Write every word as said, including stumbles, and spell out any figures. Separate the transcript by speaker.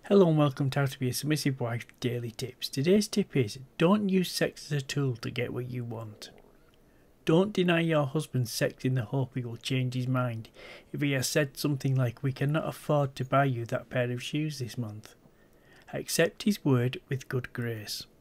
Speaker 1: Hello and welcome to How to Be a Submissive Wife Daily Tips. Today's tip is, don't use sex as a tool to get what you want. Don't deny your husband sex in the hope he will change his mind if he has said something like, "We cannot afford to buy you that pair of shoes this month." Accept his word with good grace.